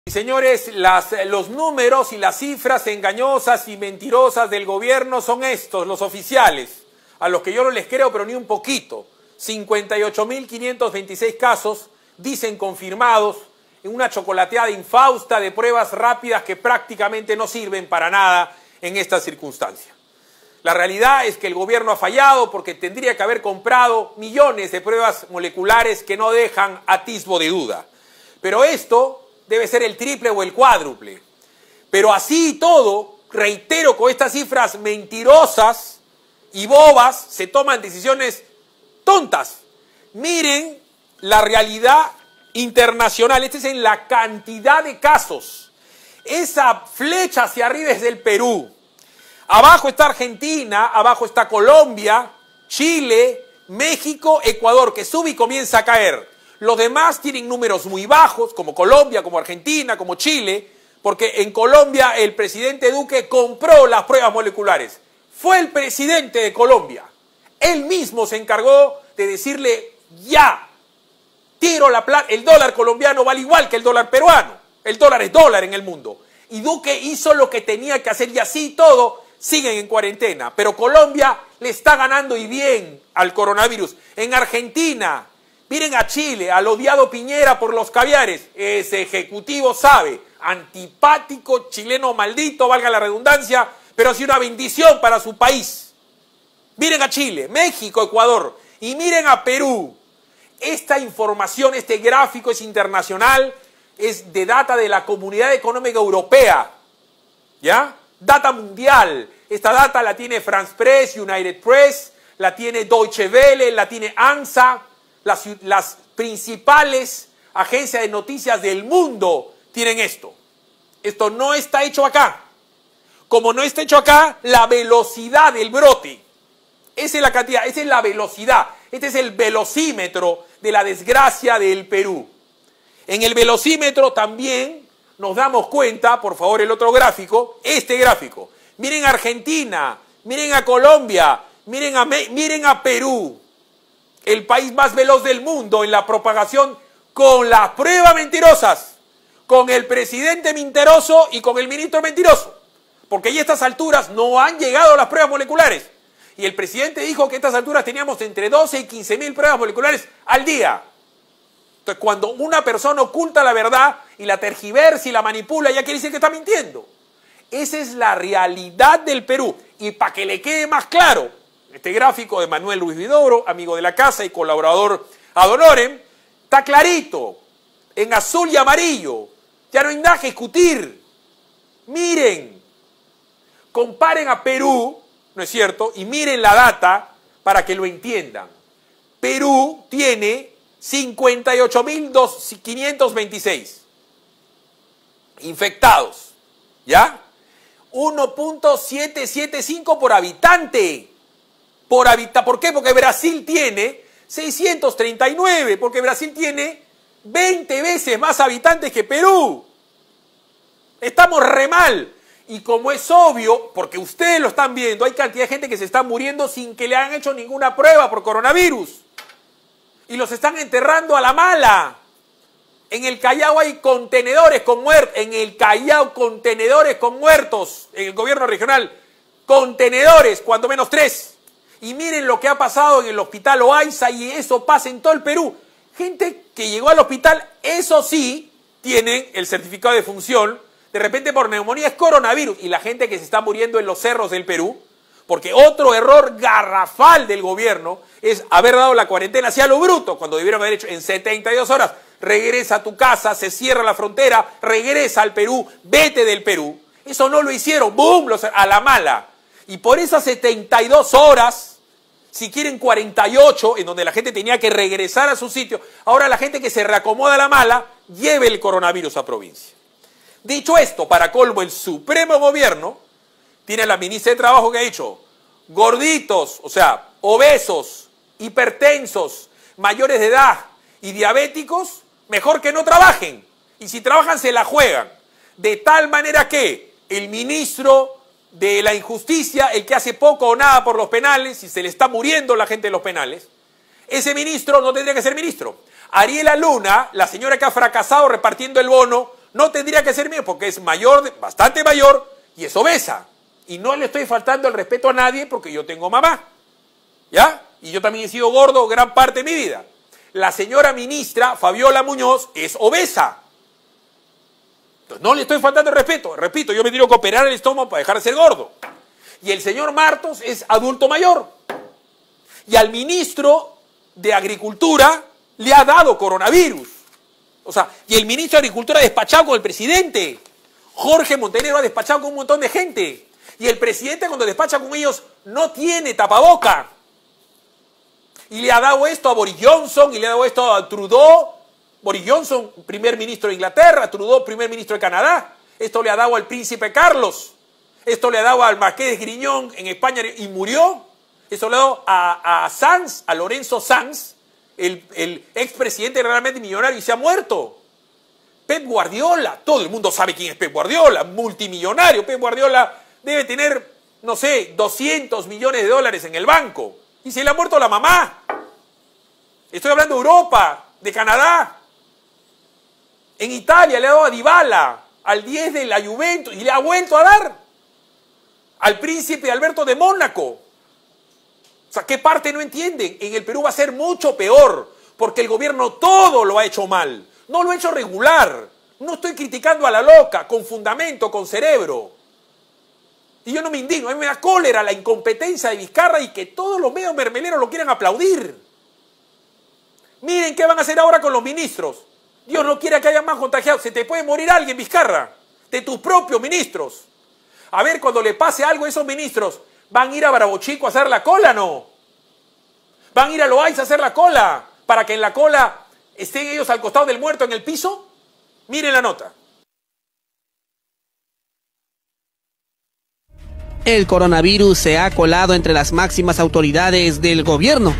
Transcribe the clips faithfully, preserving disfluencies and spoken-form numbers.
Señores, las, los números y las cifras engañosas y mentirosas del gobierno son estos, los oficiales, a los que yo no les creo, pero ni un poquito. cincuenta y ocho mil quinientos veintiséis casos, dicen confirmados, en una chocolateada infausta de pruebas rápidas que prácticamente no sirven para nada en esta circunstancia. La realidad es que el gobierno ha fallado porque tendría que haber comprado millones de pruebas moleculares que no dejan atisbo de duda. Pero esto debe ser el triple o el cuádruple. Pero así y todo, reitero, con estas cifras mentirosas y bobas, se toman decisiones tontas. Miren la realidad internacional. Este es en la cantidad de casos. Esa flecha hacia arriba es del Perú. Abajo está Argentina, abajo está Colombia, Chile, México, Ecuador, que sube y comienza a caer. Los demás tienen números muy bajos, como Colombia, como Argentina, como Chile, porque en Colombia el presidente Duque compró las pruebas moleculares. Fue el presidente de Colombia. Él mismo se encargó de decirle, ya, tiro la plata, el dólar colombiano vale igual que el dólar peruano. El dólar es dólar en el mundo. Y Duque hizo lo que tenía que hacer y así y todo siguen en cuarentena. Pero Colombia le está ganando y bien al coronavirus. En Argentina, miren a Chile, al odiado Piñera por los caviares. Ese ejecutivo sabe, antipático, chileno maldito, valga la redundancia, pero ha sido una bendición para su país. Miren a Chile, México, Ecuador, y miren a Perú. Esta información, este gráfico es internacional, es de data de la Comunidad Económica Europea, ¿ya? Data mundial. Esta data la tiene France Press, United Press, la tiene Deutsche Welle, la tiene ANSA. Las, las principales agencias de noticias del mundo tienen esto. Esto no está hecho acá. Como no está hecho acá, la velocidad del brote. Esa es la cantidad, esa es la velocidad. Este es el velocímetro de la desgracia del Perú. En el velocímetro también nos damos cuenta, por favor el otro gráfico, este gráfico. Miren a Argentina, miren a Colombia, miren a, miren a Perú. El país más veloz del mundo en la propagación con las pruebas mentirosas, con el presidente mentiroso y con el ministro mentiroso. Porque ya a estas alturas no han llegado las pruebas moleculares. Y el presidente dijo que a estas alturas teníamos entre doce y quince mil pruebas moleculares al día. Entonces, cuando una persona oculta la verdad y la tergiversa y la manipula, ya quiere decir que está mintiendo. Esa es la realidad del Perú. Y para que le quede más claro, este gráfico de Manuel Luis Vidoro, amigo de la casa y colaborador ad honorem, está clarito, en azul y amarillo. Ya no hay nada que discutir. Miren, comparen a Perú, ¿no es cierto? Y miren la data para que lo entiendan. Perú tiene cincuenta y ocho mil quinientos veintiséis infectados, ¿ya? uno punto setecientos setenta y cinco por habitante. Por, habita ¿Por qué? Porque Brasil tiene seiscientos treinta y nueve, porque Brasil tiene veinte veces más habitantes que Perú. Estamos re mal. Y como es obvio, porque ustedes lo están viendo, hay cantidad de gente que se está muriendo sin que le hayan hecho ninguna prueba por coronavirus. Y los están enterrando a la mala. En el Callao hay contenedores con muertos. En el Callao contenedores con muertos. En el gobierno regional, contenedores, cuando menos tres. Y miren lo que ha pasado en el hospital Oaiza y eso pasa en todo el Perú. Gente que llegó al hospital, eso sí, tienen el certificado de función, de repente por neumonía es coronavirus. Y la gente que se está muriendo en los cerros del Perú, porque otro error garrafal del gobierno es haber dado la cuarentena hacia lo bruto, cuando debieron haber hecho en setenta y dos horas. Regresa a tu casa, se cierra la frontera, regresa al Perú, vete del Perú. Eso no lo hicieron, ¡boom!, a la mala. Y por esas setenta y dos horas, si quieren cuarenta y ocho, en donde la gente tenía que regresar a su sitio, ahora la gente que se reacomoda a la mala, lleve el coronavirus a provincia. Dicho esto, para colmo, el Supremo Gobierno tiene a la ministra de Trabajo que ha dicho, gorditos, o sea, obesos, hipertensos, mayores de edad y diabéticos, mejor que no trabajen. Y si trabajan, se la juegan. De tal manera que el ministro de la injusticia, el que hace poco o nada por los penales, y se le está muriendo la gente de los penales, ese ministro no tendría que ser ministro. Ariela Luna, la señora que ha fracasado repartiendo el bono, no tendría que ser mío porque es mayor, bastante mayor y es obesa. Y no le estoy faltando el respeto a nadie porque yo tengo mamá, ¿ya? Y yo también he sido gordo gran parte de mi vida. La señora ministra Fabiola Muñoz es obesa. Entonces no le estoy faltando el respeto. Repito, yo me tengo que operar el estómago para dejar de ser gordo. Y el señor Martos es adulto mayor. Y al ministro de Agricultura le ha dado coronavirus. O sea, y el ministro de Agricultura ha despachado con el presidente. Jorge Montenegro ha despachado con un montón de gente. Y el presidente cuando despacha con ellos no tiene tapaboca. Y le ha dado esto a Boris Johnson, y le ha dado esto a Trudeau. Boris Johnson, primer ministro de Inglaterra, Trudeau, primer ministro de Canadá. Esto le ha dado al príncipe Carlos. Esto le ha dado al marqués de Griñón en España y murió. Esto le ha dado a, a Sanz, a Lorenzo Sanz, el, el expresidente realmente millonario, y se ha muerto. Pep Guardiola, todo el mundo sabe quién es Pep Guardiola, multimillonario. Pep Guardiola debe tener, no sé, doscientos millones de dólares en el banco. Y se le ha muerto la mamá. Estoy hablando de Europa, de Canadá. En Italia le ha dado a Dybala, al diez de la Juventus, y le ha vuelto a dar al príncipe Alberto de Mónaco. O sea, ¿qué parte no entienden? En el Perú va a ser mucho peor, porque el gobierno todo lo ha hecho mal. No lo ha hecho regular. No estoy criticando a la loca, con fundamento, con cerebro. Y yo no me indigno, a mí me da cólera la incompetencia de Vizcarra y que todos los medios mermeleros lo quieran aplaudir. Miren qué van a hacer ahora con los ministros. Dios no quiera que haya más contagiados. Se te puede morir alguien, Vizcarra, de tus propios ministros. A ver, cuando le pase algo a esos ministros, ¿van a ir a Barabochico a hacer la cola? No. ¿Van a ir a Loaiza a hacer la cola para que en la cola estén ellos al costado del muerto en el piso? Miren la nota. El coronavirus se ha colado entre las máximas autoridades del gobierno.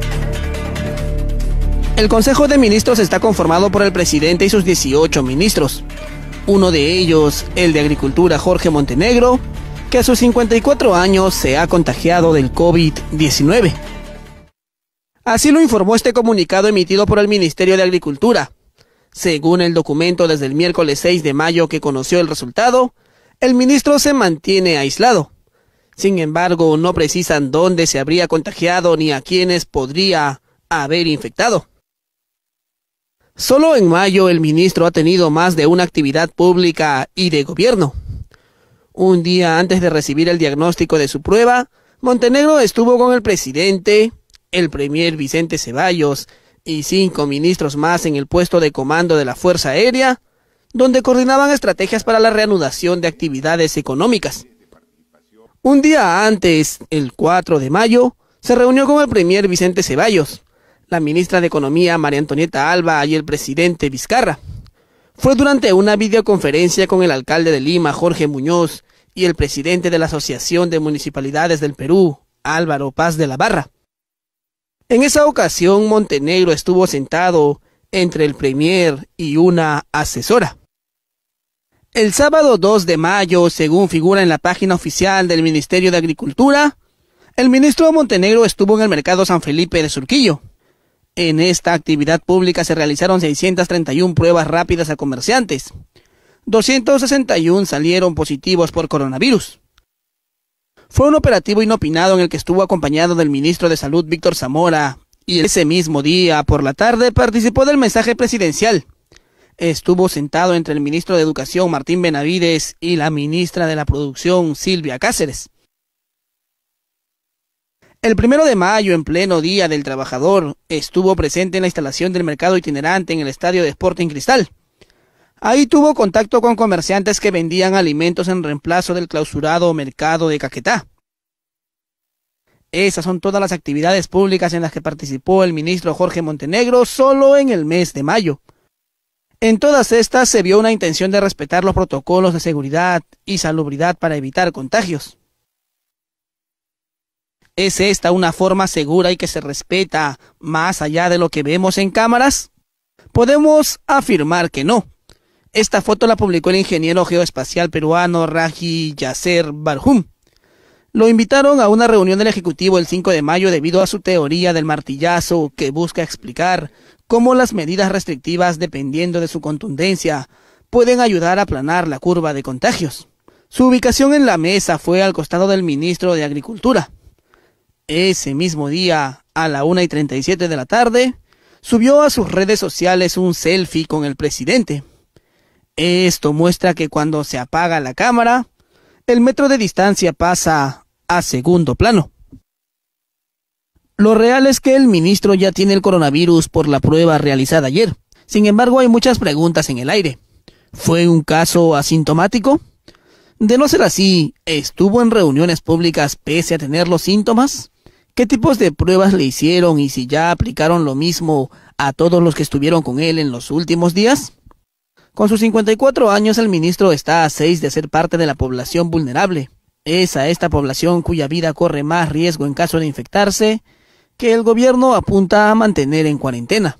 El Consejo de Ministros está conformado por el presidente y sus dieciocho ministros. Uno de ellos, el de Agricultura, Jorge Montenegro, que a sus cincuenta y cuatro años se ha contagiado del COVID diecinueve. Así lo informó este comunicado emitido por el Ministerio de Agricultura. Según el documento, desde el miércoles seis de mayo que conoció el resultado, el ministro se mantiene aislado. Sin embargo, no precisan dónde se habría contagiado ni a quiénes podría haber infectado. Solo en mayo el ministro ha tenido más de una actividad pública y de gobierno. Un día antes de recibir el diagnóstico de su prueba, Montenegro estuvo con el presidente, el premier Vicente Ceballos y cinco ministros más en el puesto de comando de la Fuerza Aérea, donde coordinaban estrategias para la reanudación de actividades económicas. Un día antes, el cuatro de mayo, se reunió con el premier Vicente Ceballos, la ministra de Economía María Antonieta Alba y el presidente Vizcarra. Fue durante una videoconferencia con el alcalde de Lima, Jorge Muñoz, y el presidente de la Asociación de Municipalidades del Perú, Álvaro Paz de la Barra. En esa ocasión, Montenegro estuvo sentado entre el premier y una asesora. El sábado dos de mayo, según figura en la página oficial del Ministerio de Agricultura, el ministro Montenegro estuvo en el mercado San Felipe de Surquillo. En esta actividad pública se realizaron seiscientas treinta y una pruebas rápidas a comerciantes. doscientos sesenta y uno salieron positivos por coronavirus. Fue un operativo inopinado en el que estuvo acompañado del ministro de Salud Víctor Zamora, y ese mismo día, por la tarde, participó del mensaje presidencial. Estuvo sentado entre el ministro de Educación Martín Benavides y la ministra de la Producción Silvia Cáceres. El primero de mayo, en pleno Día del Trabajador, estuvo presente en la instalación del mercado itinerante en el estadio de Sporting Cristal. Ahí tuvo contacto con comerciantes que vendían alimentos en reemplazo del clausurado mercado de Caquetá. Esas son todas las actividades públicas en las que participó el ministro Jorge Montenegro solo en el mes de mayo. En todas estas se vio una intención de respetar los protocolos de seguridad y salubridad para evitar contagios. ¿Es esta una forma segura y que se respeta más allá de lo que vemos en cámaras? Podemos afirmar que no. Esta foto la publicó el ingeniero geoespacial peruano Raji Yasser Barhum. Lo invitaron a una reunión del Ejecutivo el cinco de mayo debido a su teoría del martillazo, que busca explicar cómo las medidas restrictivas, dependiendo de su contundencia, pueden ayudar a aplanar la curva de contagios. Su ubicación en la mesa fue al costado del ministro de Agricultura. Ese mismo día, a la una y treinta y siete de la tarde, subió a sus redes sociales un selfie con el presidente. Esto muestra que cuando se apaga la cámara, el metro de distancia pasa a segundo plano. Lo real es que el ministro ya tiene el coronavirus por la prueba realizada ayer. Sin embargo, hay muchas preguntas en el aire. ¿Fue un caso asintomático? De no ser así, ¿estuvo en reuniones públicas pese a tener los síntomas? ¿Qué tipos de pruebas le hicieron y si ya aplicaron lo mismo a todos los que estuvieron con él en los últimos días? Con sus cincuenta y cuatro años, el ministro está a seis de ser parte de la población vulnerable. Es a esta población cuya vida corre más riesgo en caso de infectarse que el gobierno apunta a mantener en cuarentena.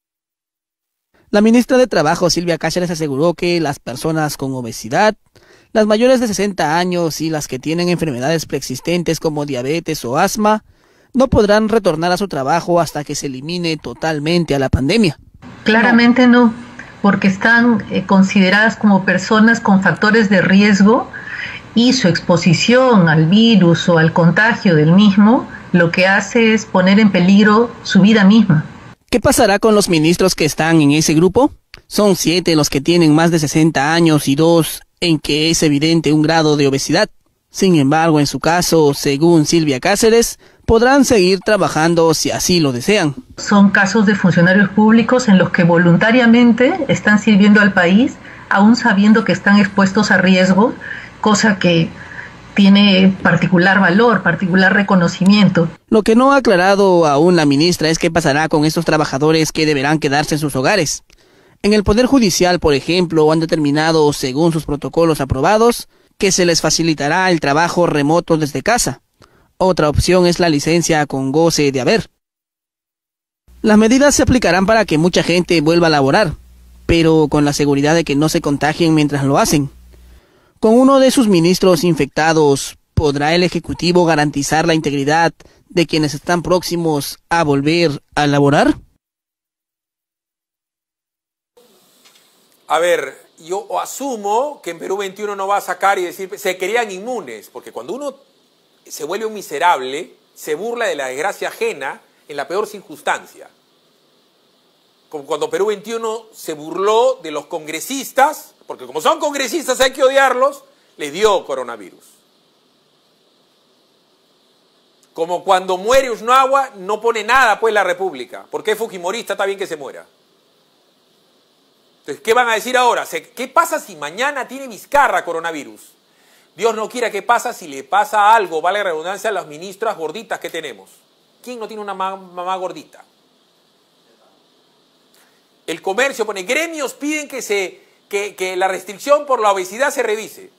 La ministra de Trabajo, Silvia Cáceres, aseguró que las personas con obesidad, las mayores de sesenta años y las que tienen enfermedades preexistentes como diabetes o asma, no podrán retornar a su trabajo hasta que se elimine totalmente a la pandemia. Claramente no, porque están eh, consideradas como personas con factores de riesgo y su exposición al virus o al contagio del mismo lo que hace es poner en peligro su vida misma. ¿Qué pasará con los ministros que están en ese grupo? Son siete los que tienen más de sesenta años y dos en que es evidente un grado de obesidad. Sin embargo, en su caso, según Silvia Cáceres, podrán seguir trabajando si así lo desean. Son casos de funcionarios públicos en los que voluntariamente están sirviendo al país, aún sabiendo que están expuestos a riesgo, cosa que tiene particular valor, particular reconocimiento. Lo que no ha aclarado aún la ministra es qué pasará con estos trabajadores que deberán quedarse en sus hogares. En el Poder Judicial, por ejemplo, han determinado, según sus protocolos aprobados, que se les facilitará el trabajo remoto desde casa. Otra opción es la licencia con goce de haber. Las medidas se aplicarán para que mucha gente vuelva a laborar, pero con la seguridad de que no se contagien mientras lo hacen. Con uno de sus ministros infectados, ¿podrá el Ejecutivo garantizar la integridad de quienes están próximos a volver a laborar? A ver, yo asumo que en Perú veintiuno no va a sacar y decir, se querían inmunes, porque cuando uno se vuelve un miserable, se burla de la desgracia ajena en la peor circunstancia. Como cuando Perú veintiuno se burló de los congresistas, porque como son congresistas hay que odiarlos, les dio coronavirus. Como cuando muere Ushuaia no pone nada pues la República, porque es fujimorista, está bien que se muera. Entonces, ¿qué van a decir ahora? ¿Qué pasa si mañana tiene Vizcarra coronavirus? Dios no quiera, ¿qué pasa si le pasa algo, vale la redundancia, a las ministras gorditas que tenemos? ¿Quién no tiene una mamá, mamá gordita? El comercio pone, gremios piden que, se, que, que la restricción por la obesidad se revise.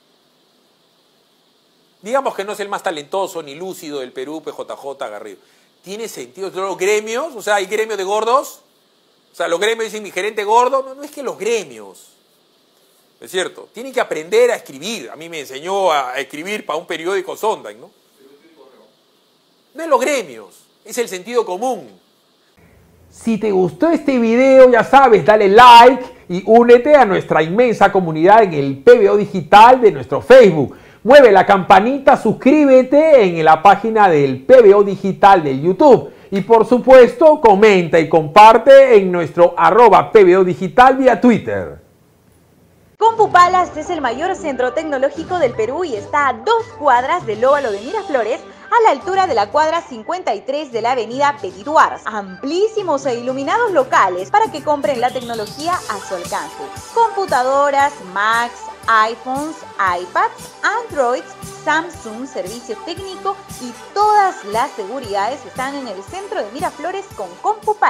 Digamos que no es el más talentoso ni lúcido del Perú, P J J Garrido. ¿Tiene sentido? ¿Los gremios? O sea, ¿hay gremios de gordos? O sea, los gremios dicen mi gerente gordo. No, no es que los gremios, es cierto, tienen que aprender a escribir. A mí me enseñó a escribir para un periódico Sondheim, ¿no? No es los gremios, es el sentido común. Si te gustó este video, ya sabes, dale like y únete a nuestra inmensa comunidad en el P B O Digital de nuestro Facebook. Mueve la campanita, suscríbete en la página del P B O Digital de YouTube. Y por supuesto, comenta y comparte en nuestro arroba P B O Digital vía Twitter. CompuPalace es el mayor centro tecnológico del Perú y está a dos cuadras del óvalo de Miraflores, a la altura de la cuadra cincuenta y tres de la avenida Petit Duars. Amplísimos e iluminados locales para que compren la tecnología a su alcance. Computadoras, Macs, iPhones, iPads, Androids, Samsung, servicio técnico y todas las seguridades están en el centro de Miraflores con CompuPalace.